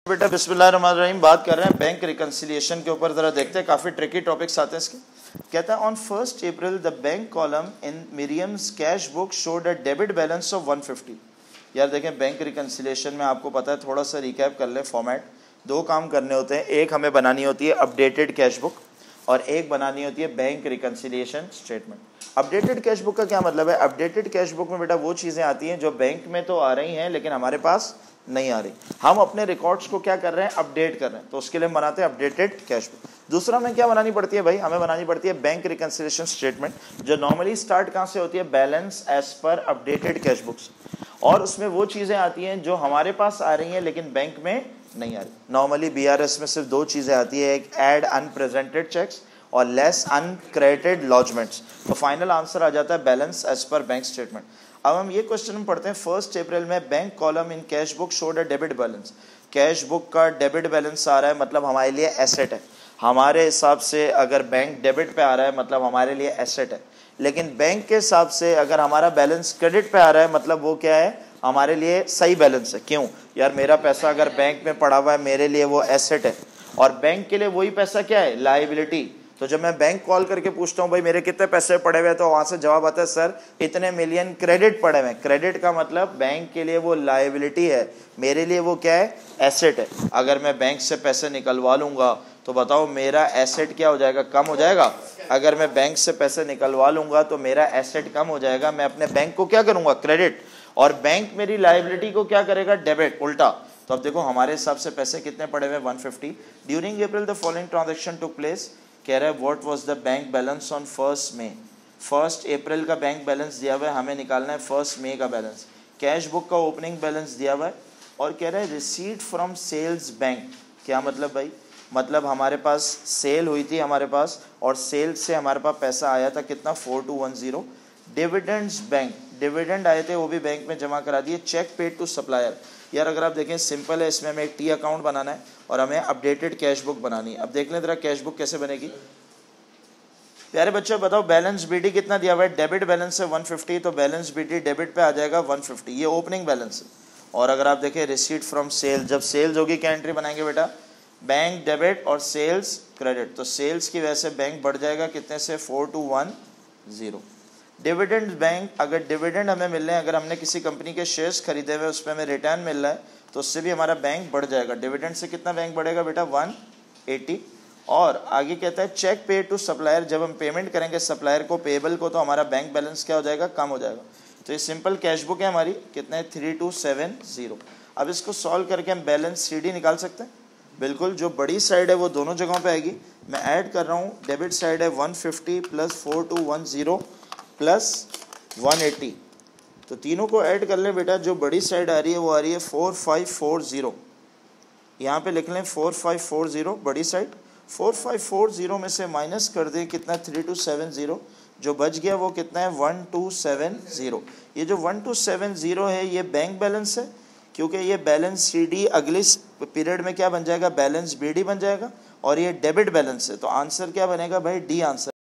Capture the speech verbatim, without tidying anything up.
बेटा बिस्मिल्लाहिर्रहमानिर्रहीम बात कर रहे हैं बैंक रिकंसिलिएशन के ऊपर। जरा देखते हैं, काफी ट्रिकी टॉपिक्स आते हैं इसके। कहता है on first April the bank column in Miriam's cash book showed a debit balance of one fifty. यार देखें, बैंक रिकंसिलिएशन में आपको पता है, थोड़ा सा रिकैप कर ले फॉर्मेट। दो काम करने होते हैं, एक हमें बनानी होती है अपडेटेड कैश बुक और एक बनानी होती है bank reconciliation statement. Updated cash book का क्या मतलब है? अपडेटेड कैश बुक में बेटा वो चीज़ें आती हैं जो बैंक में तो आ रही हैं लेकिन हमारे पास नहीं आ रही। हम अपने रिकॉर्ड्स को क्या कर रहे हैं? अपडेट कर रहे हैं, तो उसके लिए हम बनाते हैं अपडेटेड कैश बुक। दूसरा हमें क्या बनानी पड़ती है भाई? हमें बनानी पड़ती है बैंक रिकंसिलिएशन स्टेटमेंट, जो नॉर्मली स्टार्ट कहाँ से होती है? बैलेंस एज पर अपडेटेड कैश बुक्स। और उसमें वो चीज़ें आती हैं जो हमारे पास आ रही हैं लेकिन बैंक में नहीं आ रही। नॉर्मली बी आर एस में सिर्फ दो चीज़ें आती है, एक एड अनप्रेजेंटेड चेक्स और लेस अनक्रेडिटेड लॉजमेंट्स। तो फाइनल आंसर आ जाता है बैलेंस एज पर बैंक स्टेटमेंट। अब हम ये क्वेश्चन हम पढ़ते हैं, फर्स्ट अप्रैल में bank column in cash book showed a debit balance. Cash book का डेबिट बैलेंस आ रहा है, मतलब हमारे लिए एसेट है। हमारे हिसाब से अगर बैंक डेबिट पे आ रहा है मतलब हमारे लिए एसेट है, लेकिन बैंक के हिसाब से अगर हमारा बैलेंस क्रेडिट पे आ रहा है मतलब वो क्या है? हमारे लिए सही बैलेंस है। क्यों यार? मेरा पैसा अगर बैंक में पड़ा हुआ है मेरे लिए वो एसेट है और बैंक के लिए वही पैसा क्या है? लायबिलिटी। तो जब मैं बैंक कॉल करके पूछता हूँ भाई मेरे कितने पैसे पड़े हुए हैं, तो वहां से जवाब आता है सर इतने मिलियन क्रेडिट पड़े हुए हैं। क्रेडिट का मतलब बैंक के लिए वो लायबिलिटी है, मेरे लिए वो क्या है? एसेट है। अगर मैं बैंक से पैसे निकलवा लूंगा तो बताओ मेरा एसेट क्या हो जाएगा? कम हो जाएगा। अगर मैं बैंक से पैसे निकलवा लूंगा तो मेरा एसेट कम हो जाएगा। मैं अपने बैंक को क्या करूंगा? क्रेडिट। और बैंक मेरी लायबिलिटी को क्या करेगा? डेबिट, उल्टा। तो अब देखो हमारे हिसाब से पैसे कितने पड़े हुए? One fifty. During April the following transaction took place. कह रहा है what was the bank balance on first May. First April का बैंक बैलेंस दिया हुआ है, हमें निकालना है फर्स्ट मे का बैलेंस। कैश बुक का ओपनिंग बैलेंस दिया हुआ है और कह रहा है रिसीट फ्रॉम सेल्स बैंक। क्या मतलब भाई? मतलब हमारे पास सेल हुई थी हमारे पास, और सेल से हमारे पास पैसा आया था कितना? Four two one zero. Dividends bank, dividend आए थे वो भी बैंक में जमा करा दिए। Cheque paid to supplier. यार अगर आप देखें सिंपल है, इसमें हमें एक टी अकाउंट बनाना है और हमें अपडेटेड कैश बुक बनानी है। अब देख लें जरा कैश बुक कैसे बनेगी। प्यारे बच्चों बताओ बैलेंस बीडी कितना दिया हुआ है? डेबिट बैलेंस है वन फिफ्टी, तो बैलेंस बीडी डेबिट पे आ जाएगा वन फिफ्टी, ये ओपनिंग बैलेंस है। और अगर आप देखें रिसीट फ्रॉम सेल, जब सेल्स होगी क्या एंट्री बनाएंगे बेटा? बैंक डेबिट और सेल्स क्रेडिट। तो सेल्स की वजह से बैंक बढ़ जाएगा कितने से? Four two one zero. Dividend bank, अगर डिविडेंड हमें मिल रहे हैं, अगर हमने किसी कंपनी के शेयर्स खरीदे हुए उस पर हमें रिटर्न मिल रहा है तो उससे भी हमारा बैंक बढ़ जाएगा। डिविडेंड से कितना बैंक बढ़ेगा बेटा? One eighty. और आगे कहता है चेक पे टू सप्लायर, जब हम पेमेंट करेंगे सप्लायर को, पेबल को, तो हमारा बैंक बैलेंस क्या हो जाएगा? कम हो जाएगा। तो ये सिंपल कैश बुक है हमारी, कितने? Three two seven zero. अब इसको सॉल्व करके हम बैलेंस सी डी निकाल सकते हैं। बिल्कुल, जो बड़ी साइड है वो दोनों जगहों पे आएगी। मैं ऐड कर रहा हूँ, डेबिट साइड है one fifty plus four two one zero plus one eighty, तो तीनों को ऐड कर लें बेटा। जो बड़ी साइड आ रही है वो आ रही है फोर फाइव फोर जीरो। यहाँ पे लिख लें फोर फाइव फोर जीरो बड़ी side. Four five four zero में से माइनस कर दें कितना? Three two seven zero. जो बच गया वो कितना है? One two seven zero. ये जो वन टू सेवन जीरो है ये बैंक बैलेंस है, क्योंकि ये बैलेंस सी डी अगले पीरियड में क्या बन जाएगा? बैलेंस बी डी बन जाएगा। और ये डेबिट बैलेंस है, तो आंसर क्या बनेगा भाई? D answer.